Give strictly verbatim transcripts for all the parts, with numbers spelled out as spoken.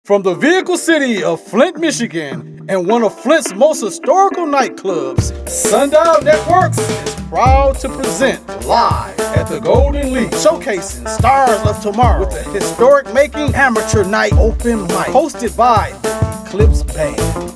From the vehicle city of Flint, Michigan, and one of Flint's most historical nightclubs, Sundial Networks is proud to present live at the Golden Leaf, showcasing stars of tomorrow with a historic making amateur night open mic hosted by the Eclipse Band.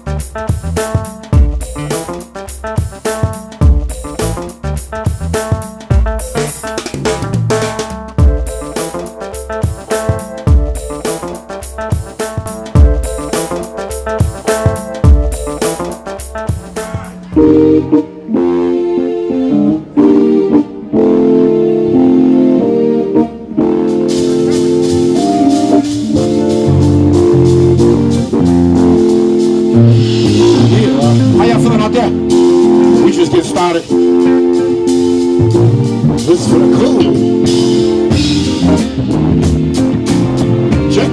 We just get started. This is for the cool. Check.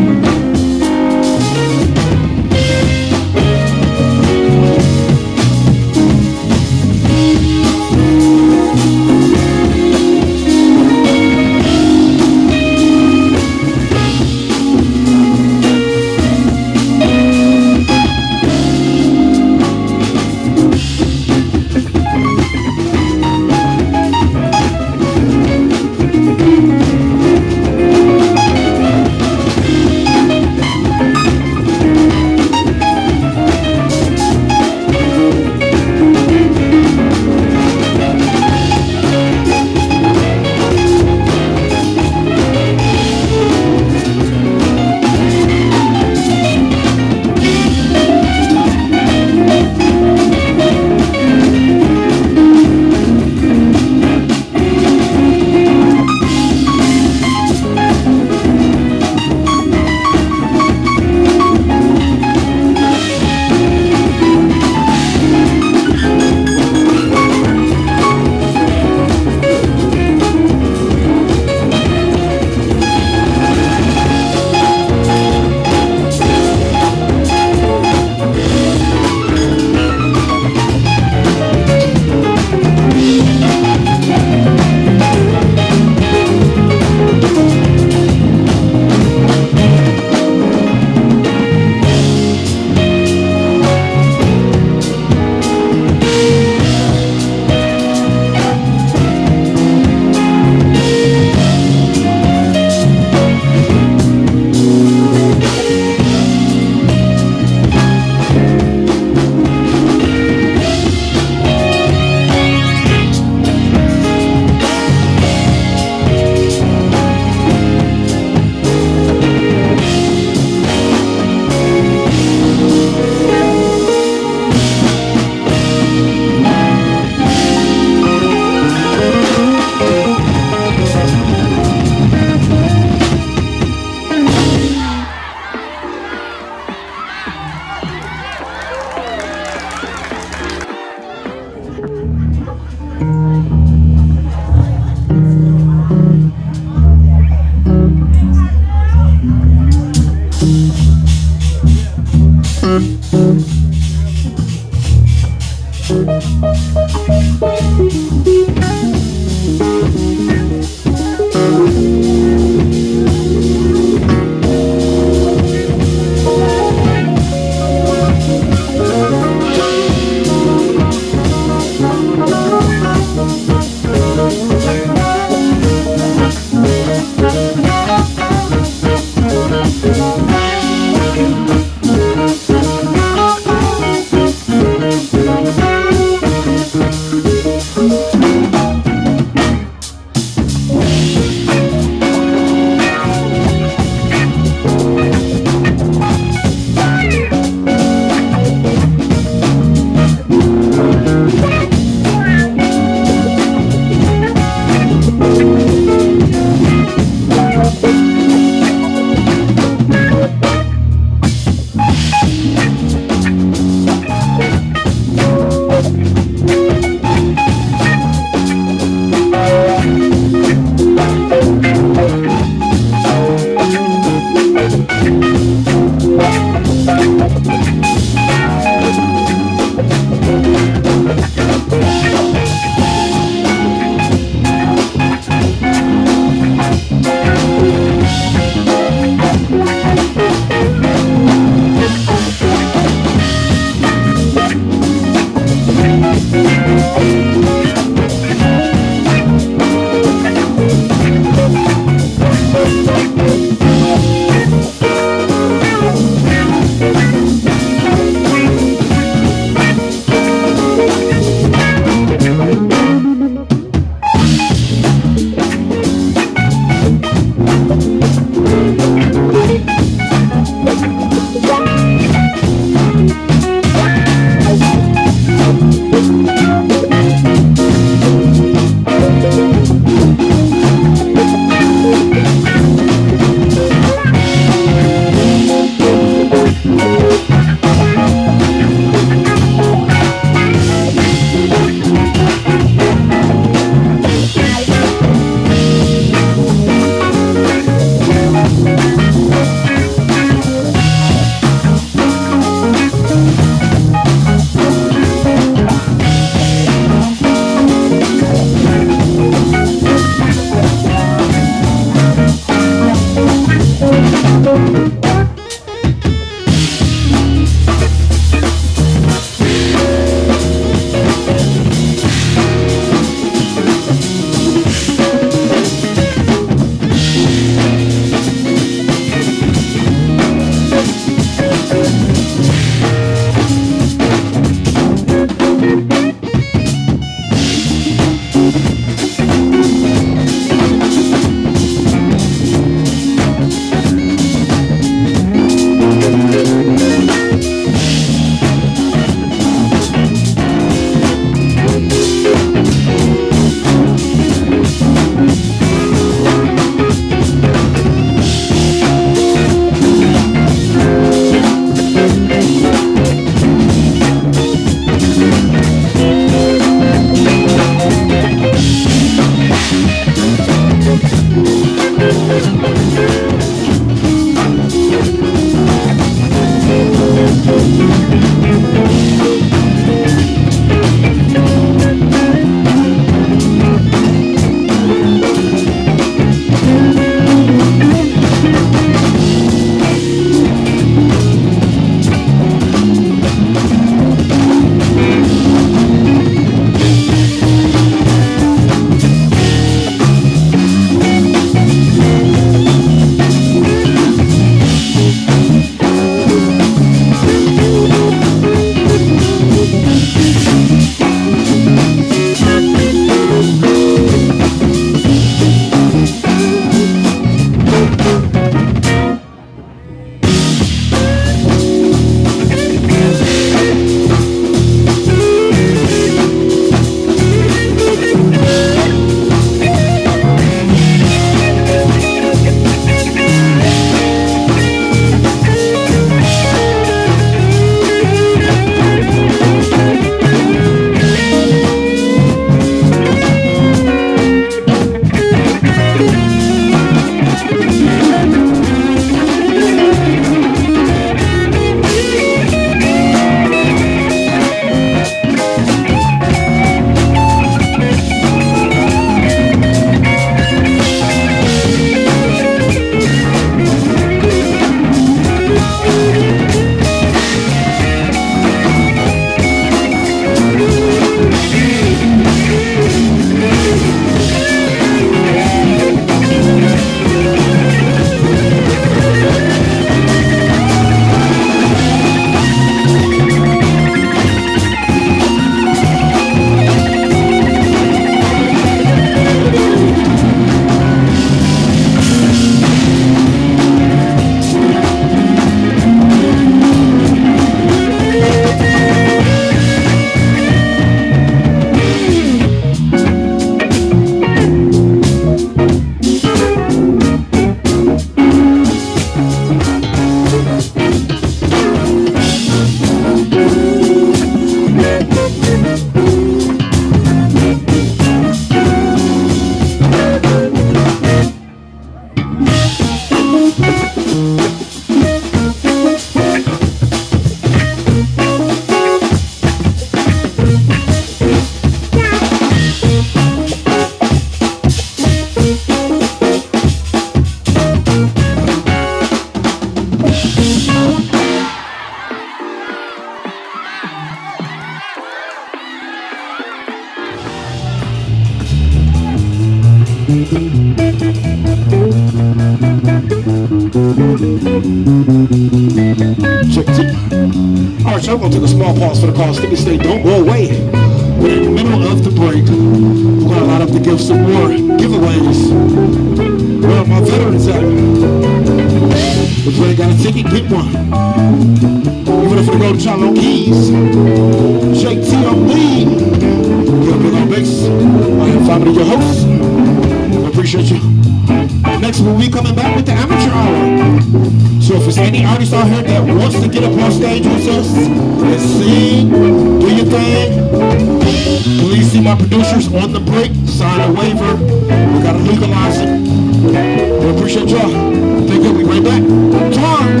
much. I'm gonna take a small pause for the call. Sticky State, don't go away. We're in the middle of the break. We're gonna line up to give some more giveaways. Where are my veterans at? If you ain't got a ticket, get one. Even if you go to Charlotte Keys, J T on lead. Get up on base. I am family, your host. I appreciate you. Next we'll be coming back with the amateur hour. So if there's any artist out here that wants to get up on stage with us and sing, do your thing, please see my producers on the break, sign a waiver. We gotta legalize it. We appreciate y'all. Thank you. We'll be right back. Tomorrow.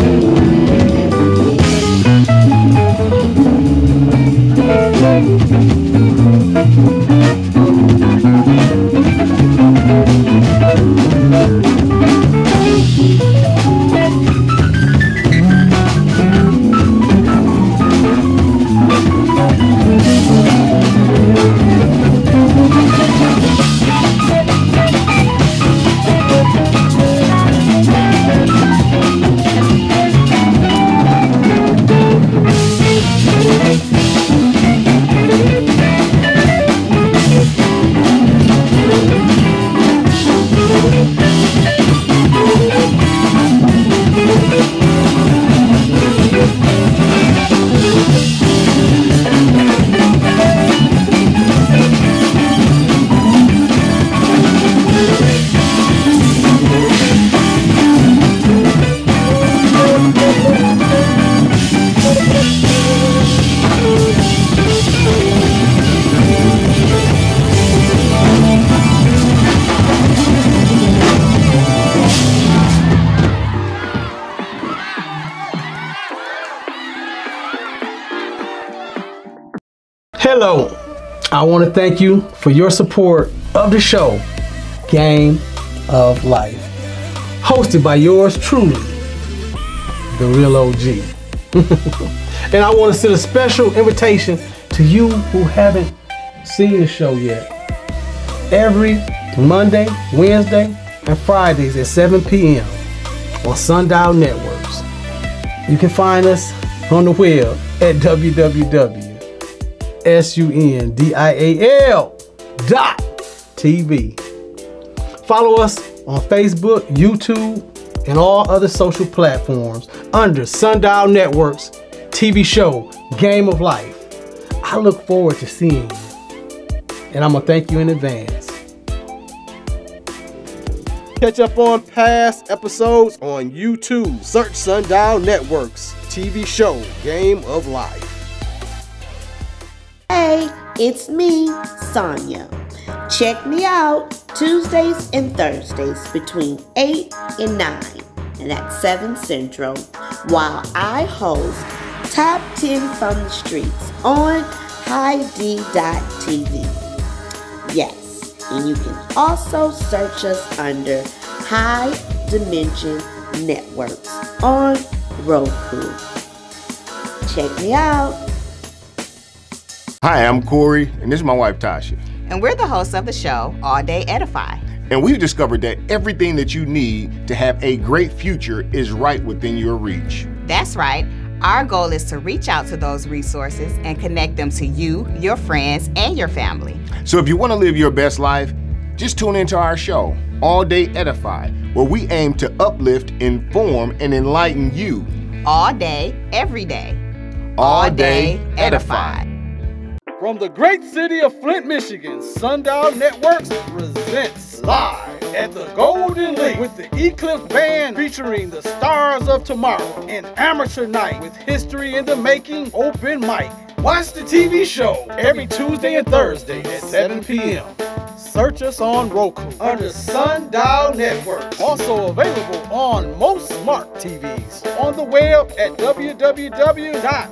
Hello, I want to thank you for your support of the show, Game of Life, hosted by yours truly, the real O G. And I want to send a special invitation to you who haven't seen the show yet. Every Monday, Wednesday, and Fridays at seven p m on Sundial Networks. You can find us on the web at w w w dot sundial dot t v. Follow us on Facebook, YouTube, and all other social platforms under Sundial Networks T V show Game of Life. I look forward to seeing you, and I'm gonna thank you in advance. Catch up on past episodes on YouTube. Search Sundial Networks T V show Game of Life. Hey, it's me, Sonia. Check me out Tuesdays and Thursdays between eight and nine, and that's seven Central, while I host Top ten from the Streets on high d dot t v. Yes, and you can also search us under High Dimension Networks on Roku. Check me out. Hi, I'm Corey, and this is my wife, Tasha. And we're the hosts of the show, All Day Edify. And we've discovered that everything that you need to have a great future is right within your reach. That's right. Our goal is to reach out to those resources and connect them to you, your friends, and your family. So if you want to live your best life, just tune into our show, All Day Edify, where we aim to uplift, inform, and enlighten you. All day, every day. All Day Edify. From the great city of Flint, Michigan, Sundial Networks presents live at the Golden League with the Eclipse Band featuring the Stars of Tomorrow, an amateur night with history in the making, open mic. Watch the T V show every Tuesday and Thursday at seven p m Search us on Roku under Sundial Network. Also available on most smart T Vs. On the web at w w w dot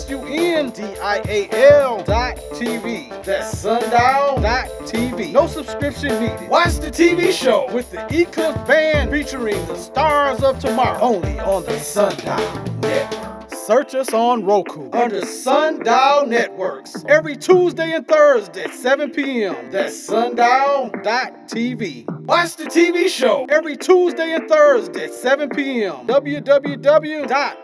sundial dot t v. That's sundial dot t v. No subscription needed. Watch the T V show with the Eclipse Band featuring the Stars of Tomorrow. Only on the Sundial Network. search us on Roku under Sundial Networks every Tuesday and Thursday at seven p m That's sundial dot t v. Watch the T V show every Tuesday and Thursday at seven p m w w w dot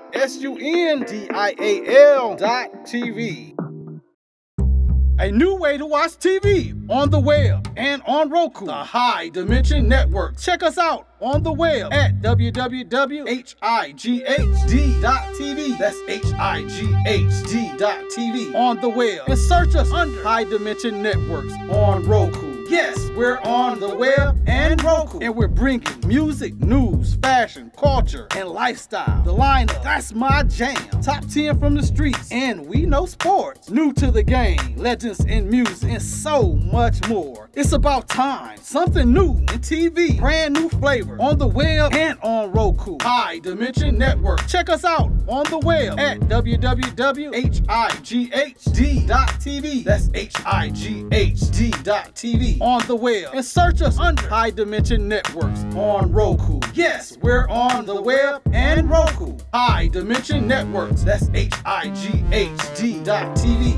sundial dot t v. A new way to watch T V on the web and on Roku, the High Dimension Network. Check us out on the web at w w w dot h i g h d dot t v. That's H I G H D dot T V on the web. And search us under High Dimension Networks on Roku. Yes, we're on the web and Roku, and we're bringing music, news, fashion, culture, and lifestyle. The lineup, that's my jam. Top ten from the streets, and we know sports. New to the game, legends in music, and so much more. It's about time. Something new in T V. Brand new flavor on the web and on Roku. High Dimension Network. Check us out on the web at w w w dot h i g h d dot t v. That's H I G H D dot T V on the web. And search us under High Dimension Networks on Roku. Yes, we're on the web and Roku. High Dimension Networks. That's H I G H D dot T V.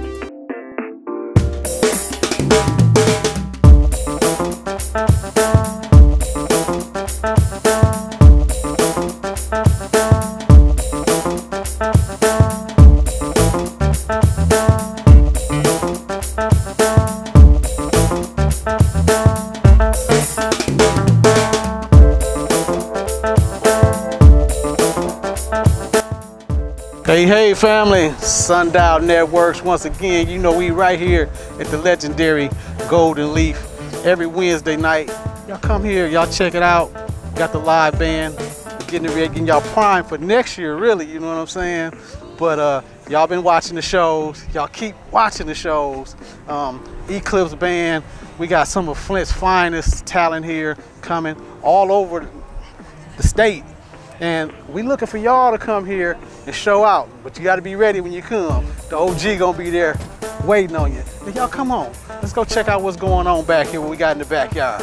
Hey, hey family, Sundial Networks. Once again, you know we right here at the legendary Golden Leaf every Wednesday night. Y'all come here, y'all check it out. Got the live band, getting ready, getting y'all primed for next year, really, you know what I'm saying? But uh, y'all been watching the shows, y'all keep watching the shows. Um, Eclipse band, we got some of Flint's finest talent here coming all over the state. And we looking for y'all to come here and show out, but you got to be ready when you come. The O G gonna be there waiting on you. But y'all come on, let's go check out what's going on back here, what we got in the backyard.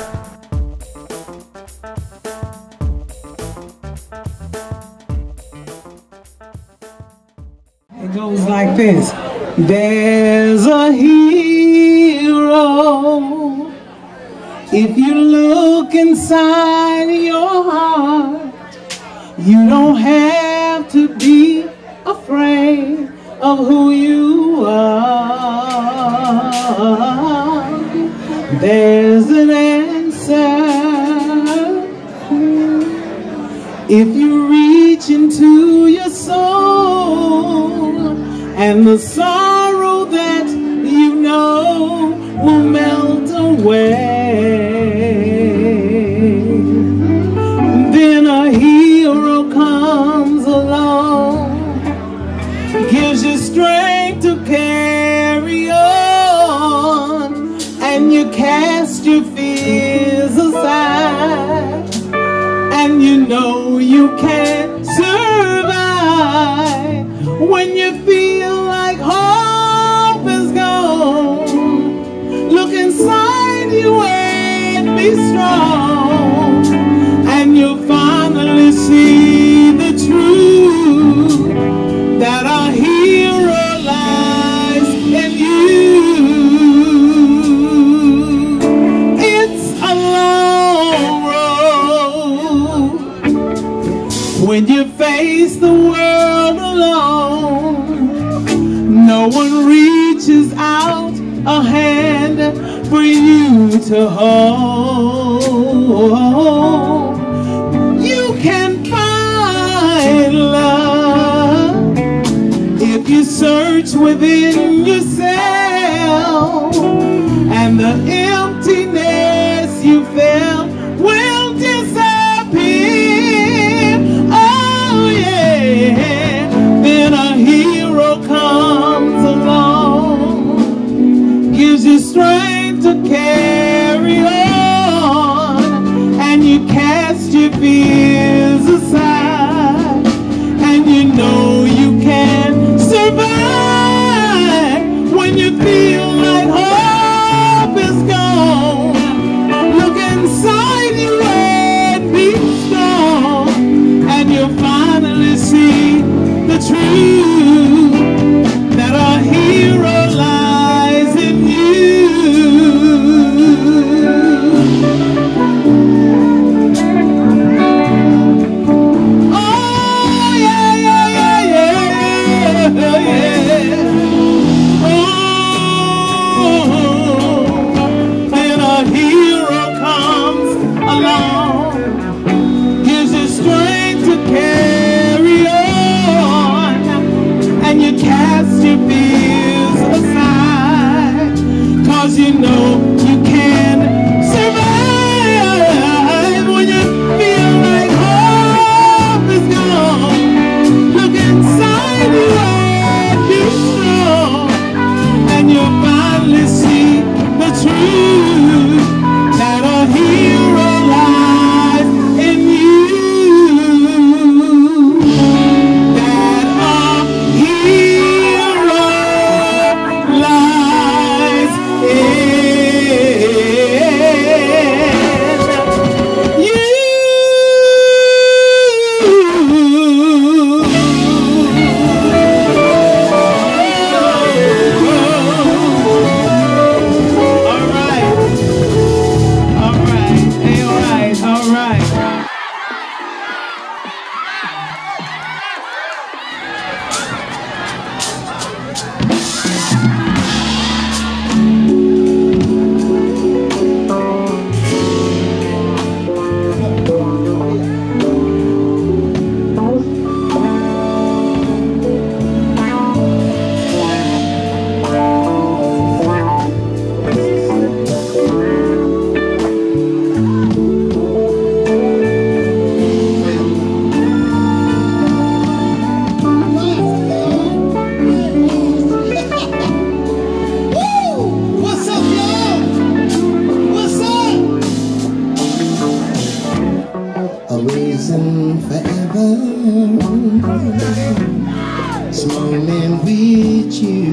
It goes like this. There's a hero if you look inside your heart. You don't have to be afraid of who you are. There's an answer if you reach into your soul, and the sorrow that you know will melt away. Then a hero comes along, gives you strength to carry on, and you cast your fears aside, and you know you can survive when you feel like hope is gone. Look inside you and be strong, and you'll finally see the truth that our hero lies in you. It's a long road when you face the world alone. No one reaches out a hand for you to hold. You can find love if you search within yourself, and the emptiness you felt will disappear. Oh yeah, then a hero comes along, gives you strength to carry on, and you cast your fears aside, and you know you can survive when you feel like hope is gone. Look inside you and be strong, and you'll finally see the truth that our hero lies in you. Oh yeah, yeah, yeah, yeah, yeah. Oh, then our hero comes along, gives you strength to carry on, and you cast your fears aside, 'cause you know you can survive when you feel like hope is gone. Look inside you and be strong, and you'll finally see the truth that a hero lies in you. That a hero lies in you. All right, all right, hey, all right, all right. What's up, y'all? What's up? A reason forever. Smiling with you.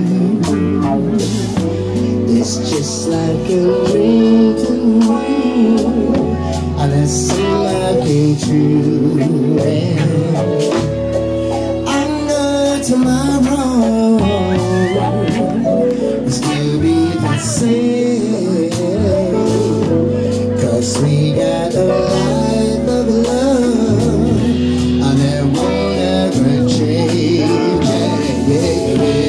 It's just like a dream to me. Unless love came true. I know tomorrow will still be the same, 'cause we got a life of love, and it won't ever change. Yeah,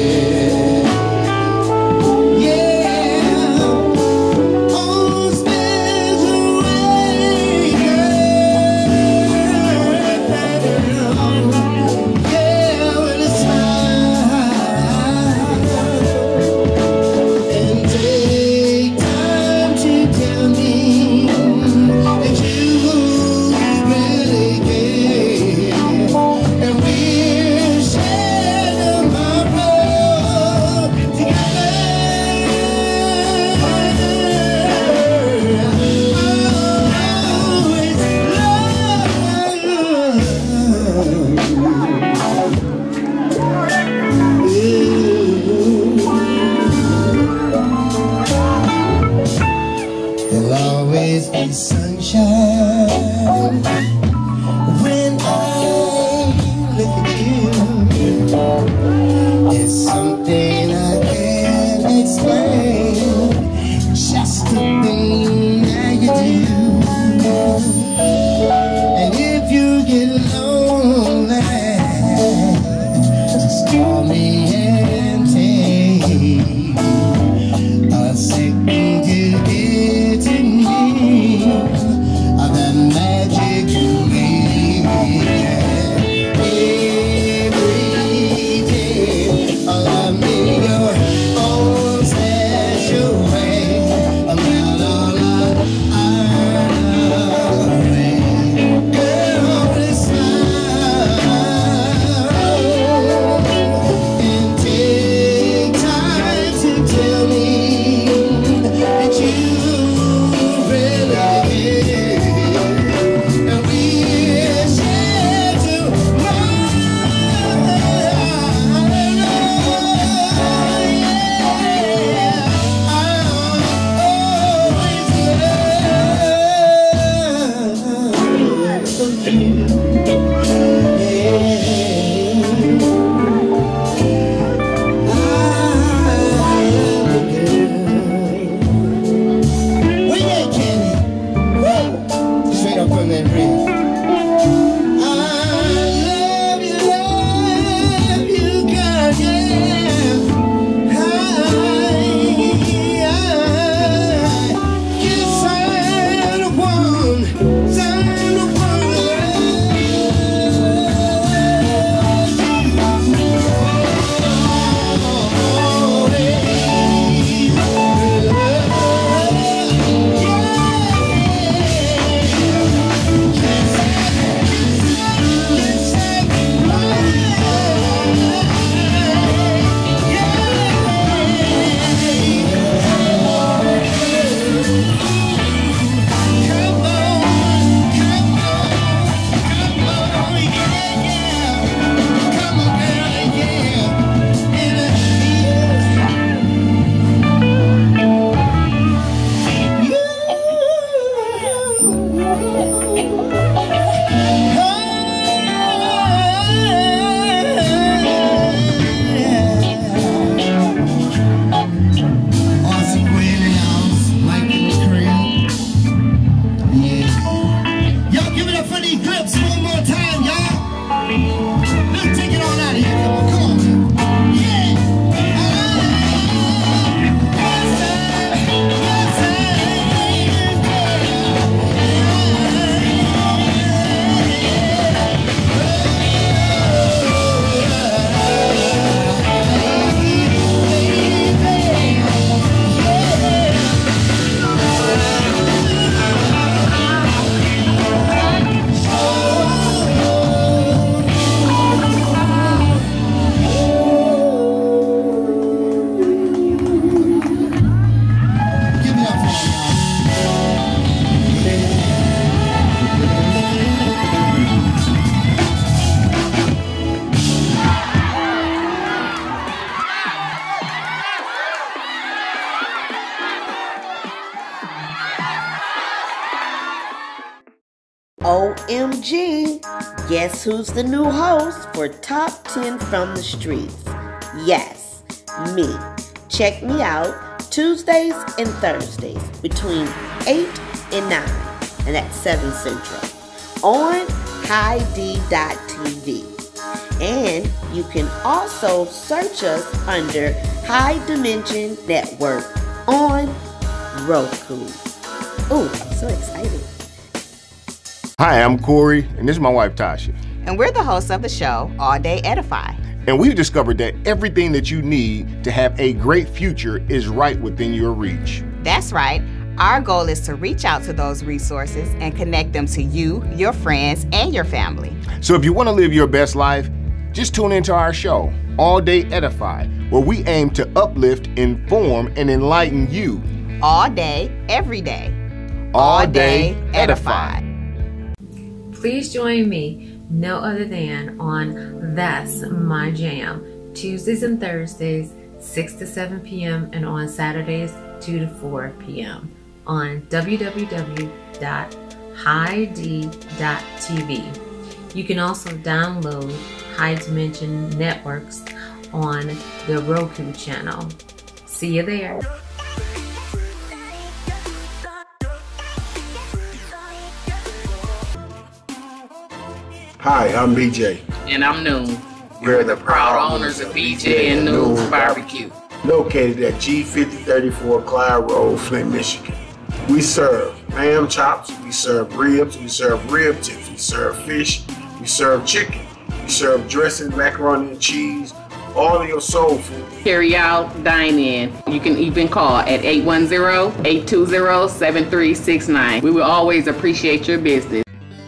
yeah, yeah. Oh, special way, girl. M G, guess who's the new host for Top ten from the Streets? Yes, me. Check me out Tuesdays and Thursdays between eight and nine, and that's seven Central, on high d dot t v. And you can also search us under High Dimension Network on Roku. Ooh, I'm so excited. Hi, I'm Corey, and this is my wife, Tasha. And we're the hosts of the show, All Day Edify. And we've discovered that everything that you need to have a great future is right within your reach. That's right. Our goal is to reach out to those resources and connect them to you, your friends, and your family. So if you want to live your best life, just tune into our show, All Day Edify, where we aim to uplift, inform, and enlighten you. All day, every day. All Day Edify. Please join me, no other than on That's My Jam, Tuesdays and Thursdays, six to seven p m and on Saturdays, two to four p m on w w w dot high d dot t v. You can also download High Dimension Networks on the Roku channel. See you there. Hi, I'm B J. And I'm Noon. We're the Proud owners of B J and Noon's Barbecue. Located at G fifty thirty-four Clyde Road, Flint, Michigan. We serve lamb chops, we serve ribs, we serve rib tips, we serve fish, we serve chicken, we serve dressing, macaroni and cheese, all of your soul food. Carry out, dine in. You can even call at eight one zero, eight two zero, seven three six nine. We will always appreciate your business.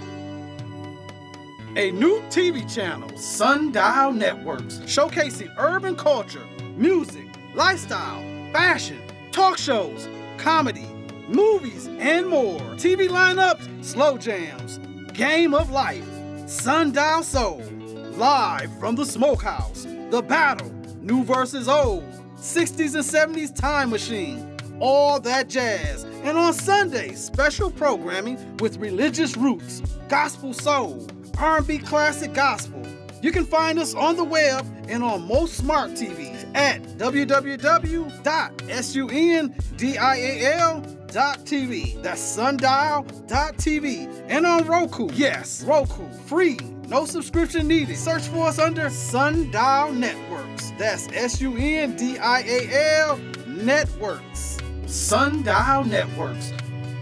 A new T V channel, Sundial Networks, showcasing urban culture, music, lifestyle, fashion, talk shows, comedy, movies, and more. T V lineups, slow jams, game of life, Sundial Soul, live from the smokehouse, The Battle, new versus old, sixties and seventies time machine, all that jazz. And on Sundays, special programming with religious roots, gospel soul, R and B classic gospel. You can find us on the web and on most smart T Vs at w w w dot sundial dot t v. That's sundial dot t v. And on Roku. Yes, Roku. Free. No subscription needed. Search for us under Sundial Networks. That's S U N D I A L Networks. Sundial Networks.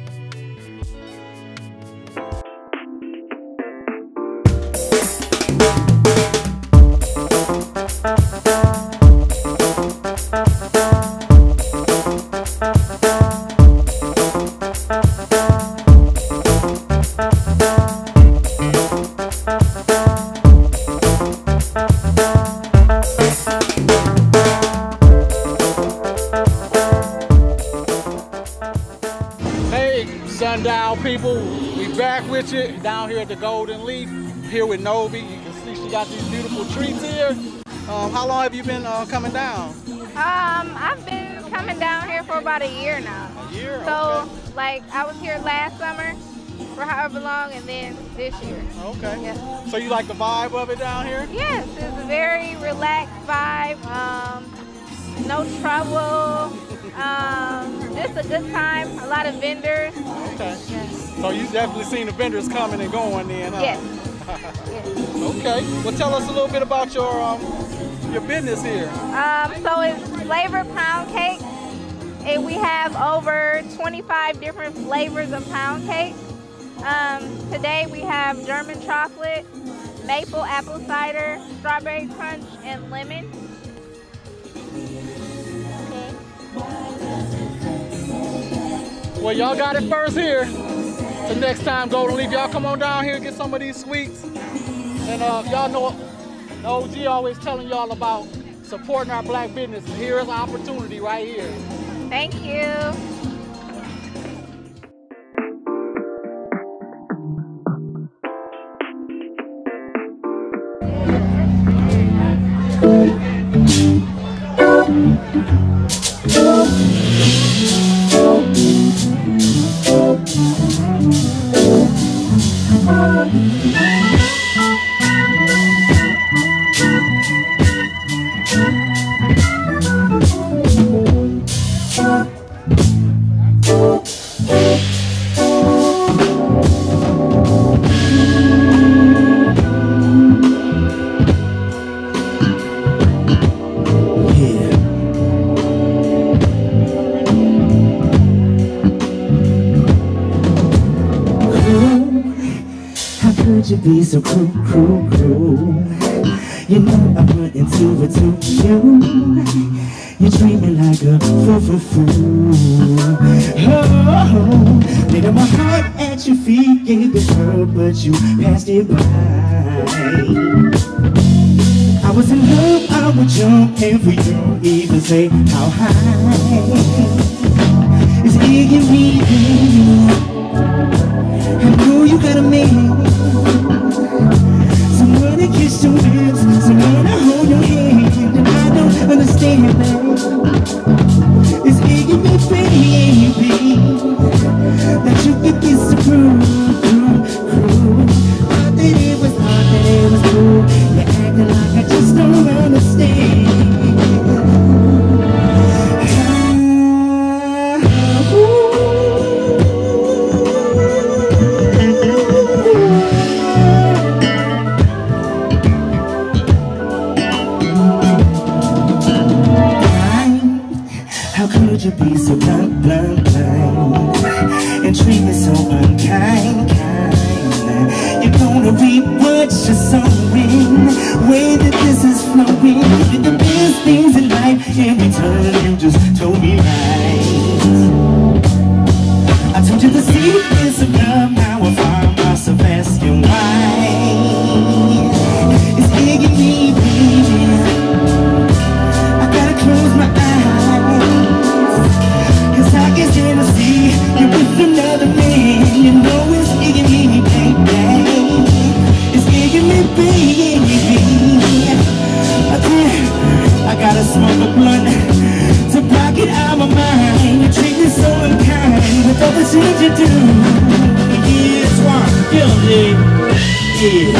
Sundial people, we back with you down here at the Golden Leaf, here with Novi. You can see she got these beautiful treats here. Um, how long have you been uh, coming down? Um, I've been coming down here for about a year now. A year? So, okay. like, I was here last summer for however long, and then this year. Okay. Yeah. So you like the vibe of it down here? Yes, it's a very relaxed vibe. Um, no trouble. Um, just a good time. A lot of vendors. Okay. Yes. So you've definitely seen the vendors coming and going then, huh? Yes. Yes. Okay. Well, tell us a little bit about your um your business here. Um, so it's flavored pound cake, and we have over twenty-five different flavors of pound cake. Um, today we have German chocolate, maple apple cider, strawberry crunch, and lemon. Okay. Well, y'all got it first here. So next time, Golden Leaf, y'all come on down here and get some of these sweets. And uh, y'all know the O G always telling y'all about supporting our black business. Here is an opportunity right here. Thank you. Oh, you be so cruel, cruel, cruel? You know I put into it to you. You treat me like a fool, fool, fool. Oh, laid my heart at your feet, gave it hurt, but you passed it by. I was in love, I would jump, and for you even say how high. It's egging me, baby. I know you got a man, someone to kiss your lips, someone to hold your hand, and I don't understand that. It's egging me, baby, that you could be so cruel, cruel, cruel. Thought that it was, thought that it was cool. You're acting like I just don't understand. How could you be so blunt, blunt, blunt, and treat me so unkind, kind? You're gonna reap what you're sowing, way that this is flowing. You're the best things in life, every time you just told me right. I told you the secrets of love, now I find myself asking why. It's egging me, baby, I gotta close my eyes, cause I can stand to see you with another man. You know it's egging me, baby, it's egging me, baby. I can't, I gotta smoke a blunt to block it out of my mind. You treat me so unkind with all the things you do. Yeah, it's wrong, guilty. Yeah.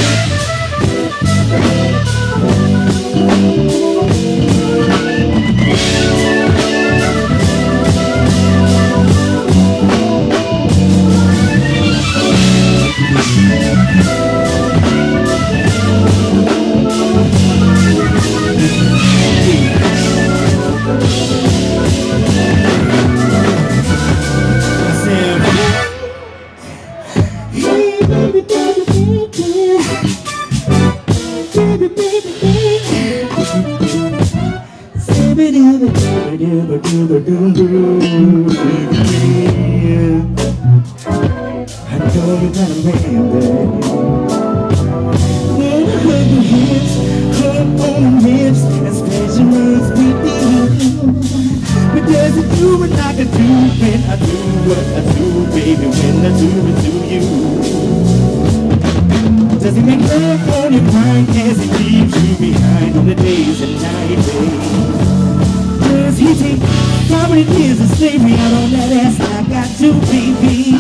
I know you got a man, baby. When I hug your hips, hug on your lips, and spread your legs with you. But does it do what I can do when I do what I do, baby, when I do it to you? Does he make love on your mind as he leaves you behind on the days and nights, baby? Does he take forty years of slavery out on that ass I got to, baby?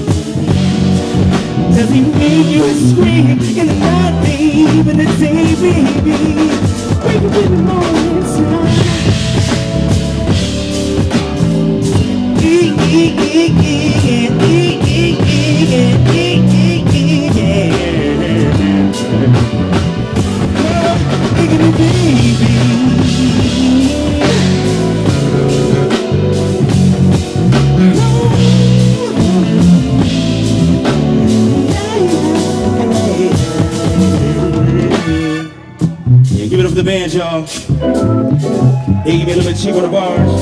Does he make you scream in the night, babe, in the day, baby? Wake up in the morning sun. Yeah, yeah, yeah, yeah, yeah, yeah, yeah. Oh, look at me, baby. Yeah, give it up for the band, y'all. They give me a little bit cheap on the bars.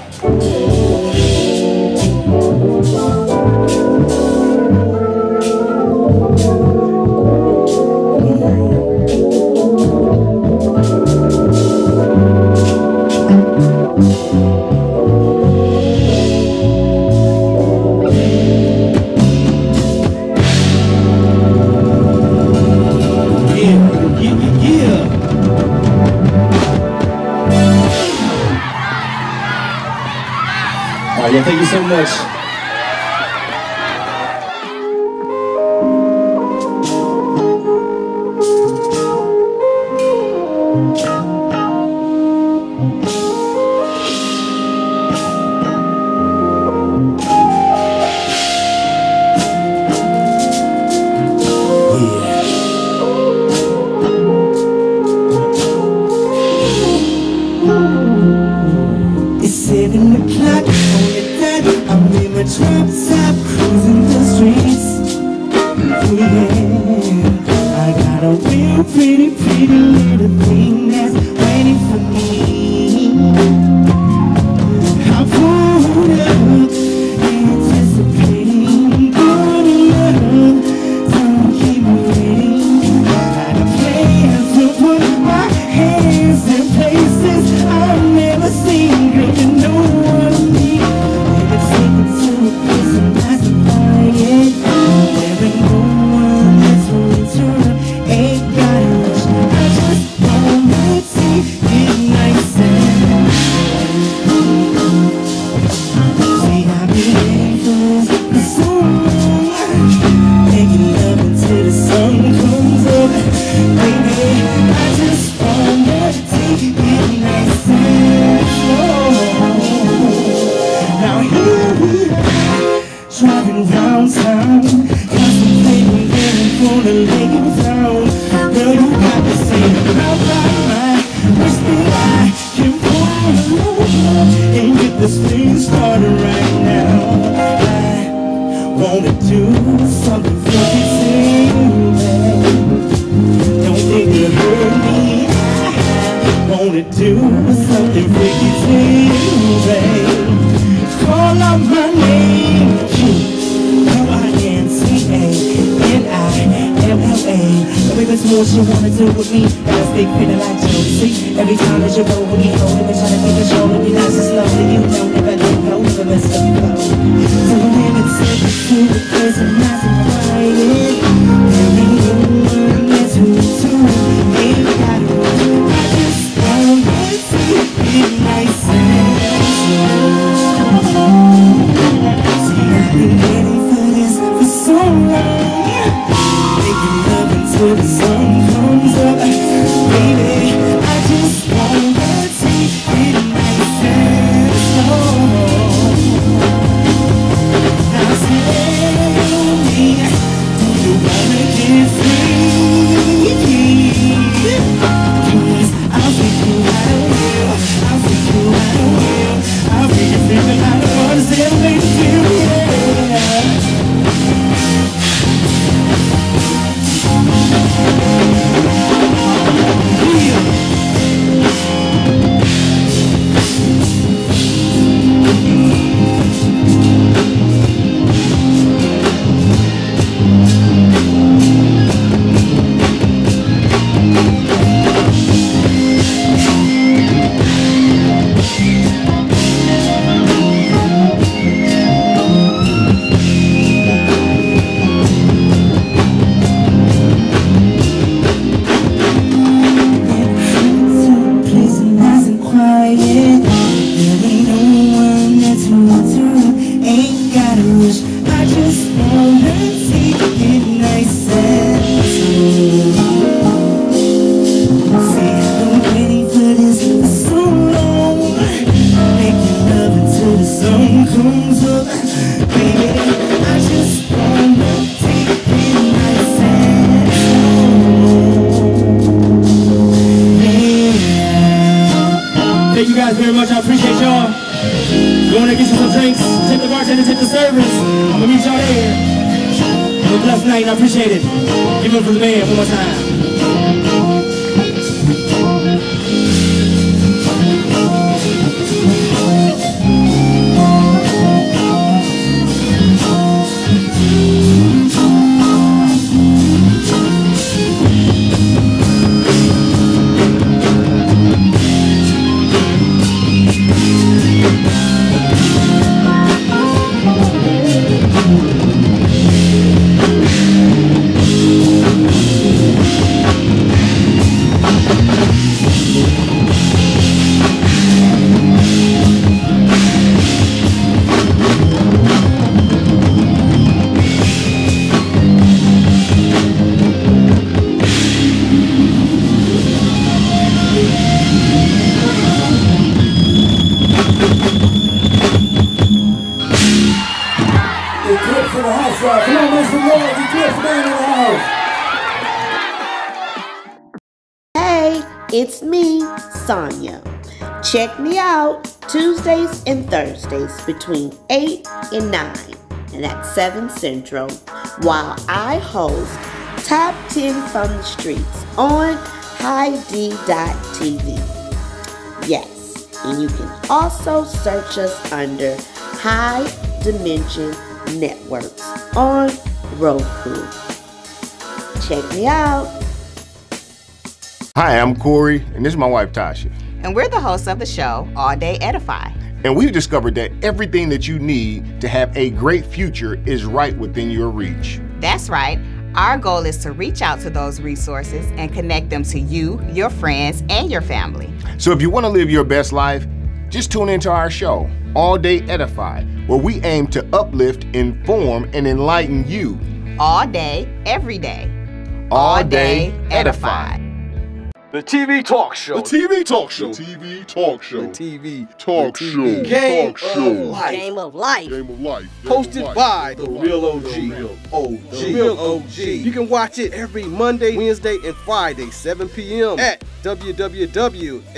Yeah, thank you so much. It's seven o'clock on your dot. I'm in my drop top, cruising the streets. Yeah. wanna do something freaky to you, babe. Don't think you hurt me. I wanna do something freaky to you, babe. Call out my name, Q L I N C A N I M L A. Baby, it's what you wanna do with me. Got a stick feeling like Josie. Every time that you roll with me, holding me, trying to keep control of me, nice and slowly. You know, never let go, never let go. So let me take you to the place of nice and quiet. There ain't no one that's who to ain't got it. I just wanna see it nice and slow. See, I've been waiting for this for so long. Making love until the sun comes up. Baby, I just wanna take it nice and slow. Now tell me, do you wanna get free? Cause I'll take you out of here. I'll take you out of here. I'll take you feeling like the water's there, make you feel, yeah. Thank you guys very much. I appreciate y'all. Going to get you some drinks. Tip the bartender, tip the servers. I'm gonna meet y'all there. Have a blessed night. I appreciate it. Give it up for the band one more time. Eclipse in the house, y'all. Come on, make some noise. Eclipse man in the house. Hey, it's me, Sonya. Check me out Tuesdays and Thursdays between eight and nine, and that's seven Central, while I host Top ten from the Streets on high d dot t v. Yes, and you can also search us under High Dimension Networks on Roku. Check me out. Hi, I'm Corey, and this is my wife, Tasha. And we're the hosts of the show, All Day Edify. And we've discovered that everything that you need to have a great future is right within your reach. That's right. Our goal is to reach out to those resources and connect them to you, your friends, and your family. So if you want to live your best life, just tune into our show, All Day Edify, where we aim to uplift, inform, and enlighten you. All day, every day. All, All day, day edify. edify. The T V talk show. The T V talk show. The T V talk show. The T V talk show. Game talk show. of life. Game of life. Game of life. Hosted by the real O G. O G. Real O G. You can watch it every Monday, Wednesday, and Friday, seven p m at w w w dot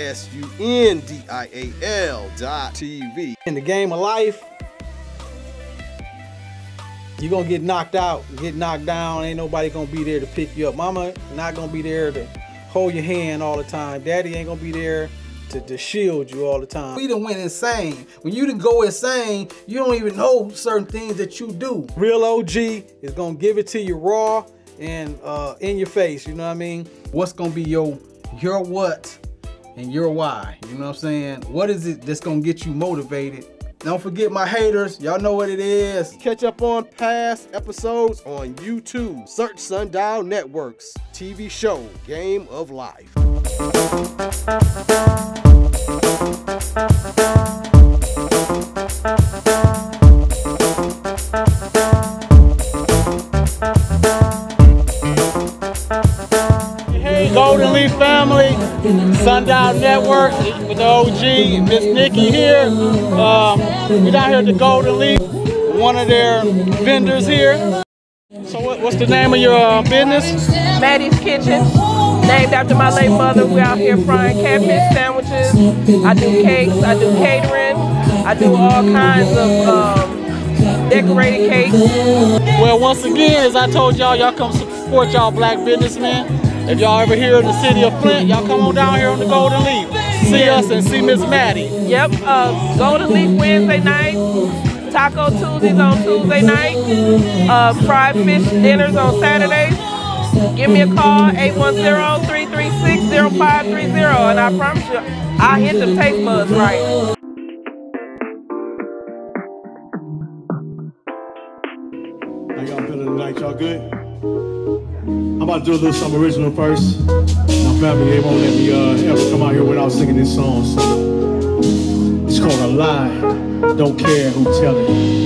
sundial dot t v. In the game of life, you're gonna get knocked out, get knocked down, ain't nobody gonna be there to pick you up. Mama not gonna be there to hold your hand all the time. Daddy ain't gonna be there to, to shield you all the time. We done went insane. When you done go insane, you don't even know certain things that you do. Real O G is gonna give it to you raw and uh, in your face, you know what I mean? What's gonna be your, your what and your why, you know what I'm saying? What is it that's gonna get you motivated? Don't forget my haters, y'all know what it is. Catch up on past episodes on YouTube. Search Sundial Networks T V show, Game of Life. Hey, Golden Leaf family, Sundial Network with the O G, Miss Nikki here. Uh, we're down here at the Golden Leaf, one of their vendors here. So what, what's the name of your uh, business? Maddie's Kitchen, named after my late mother. We're out here frying catfish sandwiches. I do cakes, I do catering, I do all kinds of um, decorated cakes. Well, once again, as I told y'all, y'all come support y'all black businessmen. If y'all ever here in the city of Flint, y'all come on down here on the Golden Leaf. See us and see Miss Maddie. Yep, uh, Golden Leaf Wednesday night, Taco Tuesdays on Tuesday night, uh, fried fish dinners on Saturdays. Give me a call, eight one zero, three three six, zero five three zero, and I promise you, I'll hit the taste buds right. How y'all feeling tonight? Y'all good? I'm about to do a little something original first. My family, they won't let me uh, ever come out here without singing this song. So it's called A Lie, Don't Care Who Tell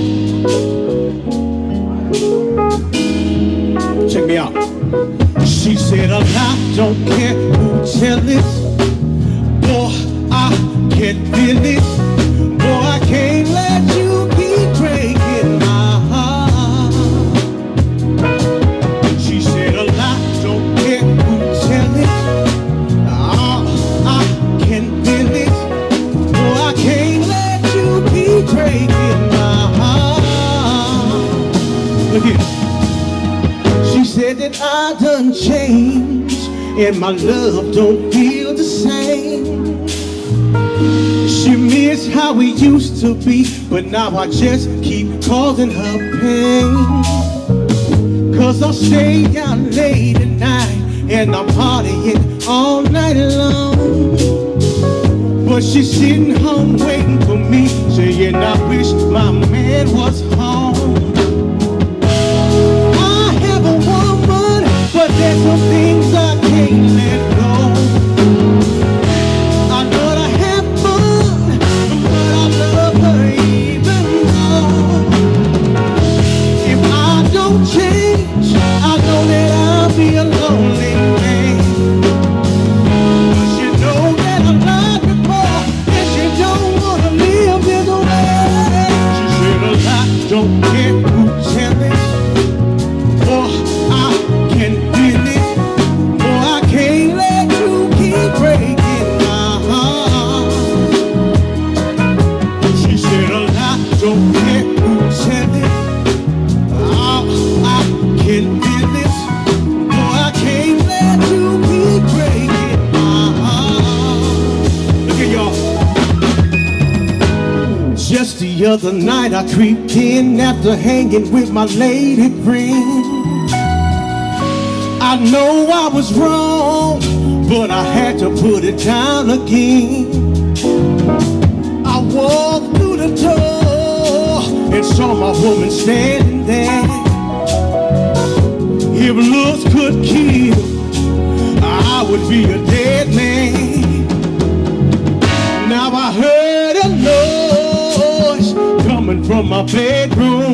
It. Check me out. She said a lie, don't care who tell it. Boy, I can't feel it. Boy, I can't let you keep breaking my heart. She said a lie, don't care who tell it. Oh, I can't feel it. Boy, I can't let you keep breaking my heart. Look here. She said that I done changed and my love don't feel the same. She missed how we used to be, but now I just keep causing her pain. Cause I stay out late at night and I'm partying all night long. But she's sitting home waiting for me, saying I wish my man was home. But there's some things I can't let go. I know I have fun, but I love her even more. If I don't change, I know that I'll be a lonely man. But she knows that I lied before, and she don't wanna live this way. She said a lie, don't care who tell it. Oh, I can feel it. Boy, I can't let you keep breaking my heart. She said a lie, don't care who said it. Oh, I can feel it. Boy, I can't let you keep breaking my heart. Look at y'all. Just the other night I creeped in after hanging with my lady friend. I know I was wrong, but I had to put it down again. I walked through the door and saw my woman standing there. If looks could kill, I would be a dead man. Now I heard a noise coming from my bedroom.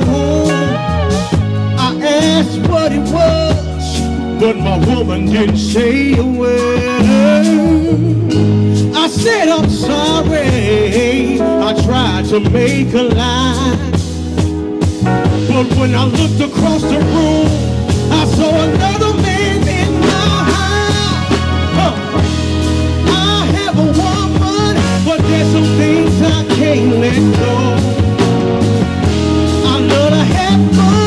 I asked what it was, but my woman didn't say a word. I said, I'm sorry, I tried to make a lie. But when I looked across the room, I saw another man in my house. Huh. I have a woman, but there's some things I can't let go. I love to have fun.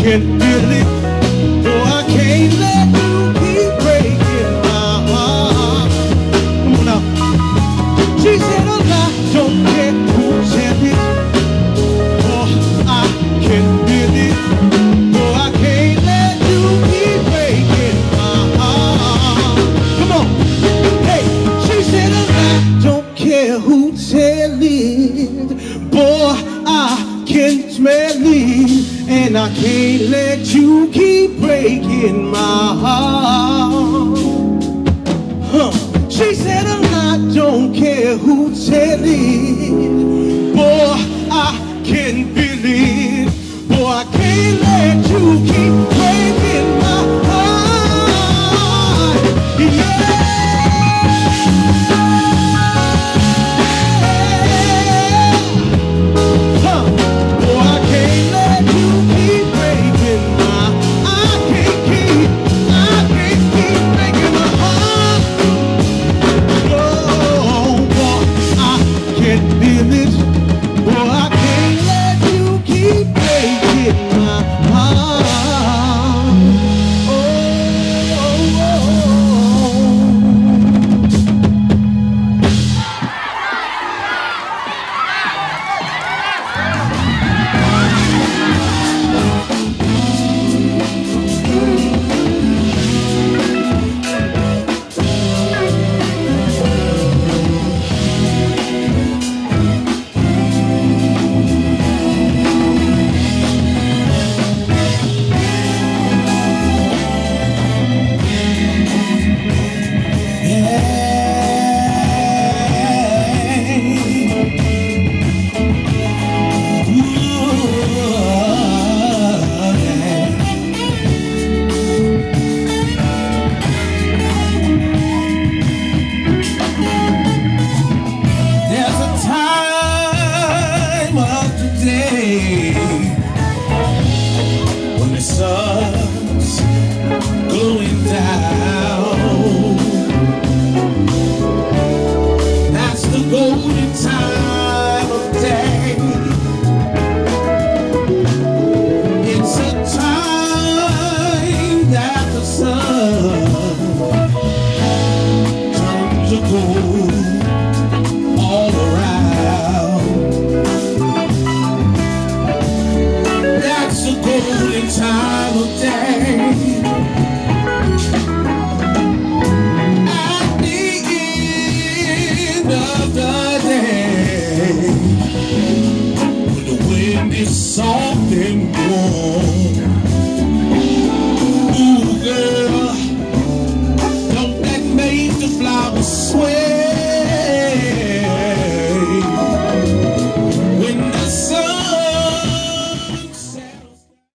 can't feel it. Oh, I can't let you keep breaking my heart. Come on now. She said a lie, don't care who said it. Oh, I can't feel it. Oh, I can't let you keep breaking my heart. Come on. Hey, she said a lie, don't care who said it. Boy, I can smell it. And I can't let you keep breaking my heart. Huh. She said a lie, don't care who said it. Boy, I can feel it. Boy, I can't let you keep